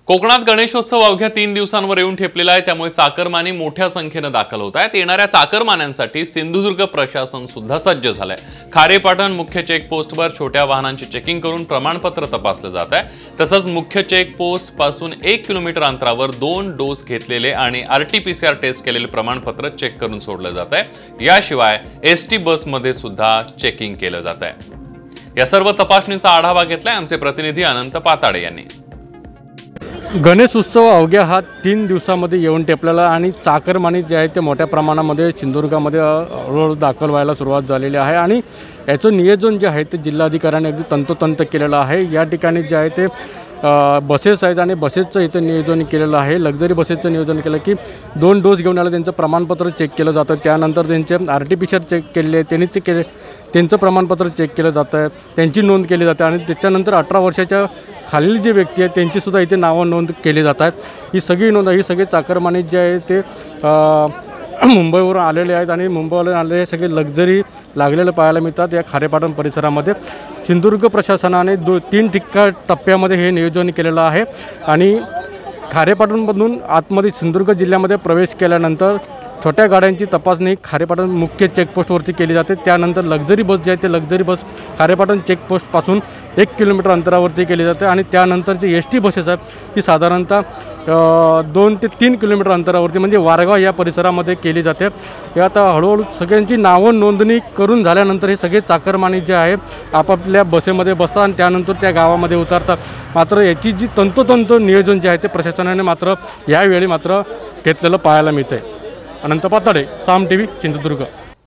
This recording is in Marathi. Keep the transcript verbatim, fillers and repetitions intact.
कोकणात गणेशोत्सव अवघ्या तीन दिवसांवर येऊन ठेपलेला आहे, त्यामुळे चाकरमानी मोठ्या संख्येने दाखल होत आहेत। येणाऱ्या चाकरमान्यांसाठी सिंधुदुर्ग प्रशासन सुद्धा सज्ज झालंय। खारेपाटण मुख्य चेकपोस्टवर छोट्या वाहनांची चेकिंग करून प्रमाणपत्र तपासले जात आहे। तसंच मुख्य चेकपोस्ट पासून एक किलोमीटर अंतरावर दोन डोस घेतलेले आणि आरटीपीसीआर टेस्ट केलेले प्रमाणपत्र चेक करून सोडले जात आहे। याशिवाय एसटी बसमध्ये सुद्धा चेकिंग केलं जात आहे। या सर्व तपासणीचा आढावा घेतलाय आमचे प्रतिनिधी अनंत पाताडे यांनी। गणेश उत्सव अवघ्या हा तीन दिवसांमध्ये येऊन टेपलेला आणि चाकरमानी जे आहे ते मोठ्या प्रमाणामध्ये सिंधुदुर्गामध्ये हळूहळू दाखल व्हायला सुरुवात झालेली आहे आणि याचं नियोजन जे आहे ते जिल्हाधिकाऱ्यांनी अगदी तंतोतंत केलेलं आहे। या ठिकाणी जे आहे ते बसेस आहेत आणि बसेसचं इथं नियोजन केलेलं आहे। लक्झरी बसेसचं नियोजन केलं की दोन डोस घेऊन आलं त्यांचं प्रमाणपत्र चेक केलं जातं, त्यानंतर त्यांचे R T P C R check केलेले आहे, त्यांनी चेक केले त्यांचं प्रमाणपत्र चेक केलं जातं, त्यांची नोंद केली जाते आणि त्याच्यानंतर अठरा वर्षाच्या खालील जे व्यक्ती आहेत त्यांचीसुद्धा इथे नावं नोंद केली जातात। ही सगळी नोंद ही सगळे चाकरमानी जे आहे ते मुंबईवरून आलेले आहेत आणि मुंबईवरून आलेले सगळे लक्झरी लागलेलं पाहायला मिळतात। या खारेपाटण परिसरामध्ये सिंधुदुर्ग प्रशासनाने दो तीन ठिका टप्प्यामध्ये हे नियोजन केलेलं आहे आणि खारेपाटणमधून आतमध्ये सिंधुदुर्ग जिल्ह्यामध्ये प्रवेश केल्यानंतर छोट्या गाड्यांची तपासणी खारेपाटण मुख्य चेकपोस्टवरती केली जाते। त्यानंतर लक्झरी बस जी आहे ते लक्झरी बस खारेपाटण चेकपोस्टपासून एक किलोमीटर अंतरावरती केली जाते आणि त्यानंतर जी एस टी बसेस आहेत ती साधारणतः दोन ते तीन किलोमीटर अंतरावरती म्हणजे वारगाव या परिसरामध्ये केली जाते। हे आता हळूहळू सगळ्यांची नावं नोंदणी करून झाल्यानंतर हे सगळे चाकरमानी जे आहे आपापल्या बसेमध्ये बसतात आणि त्यानंतर त्या गावामध्ये उतरतात। मात्र याची जी तंतोतंत नियोजन जे आहे ते प्रशासनाने मात्र यावेळी मात्र घेतलेलं पाहायला मिळतं आहे। अनंत पाताडे, साम टीव्ही, सिंधुदुर्ग।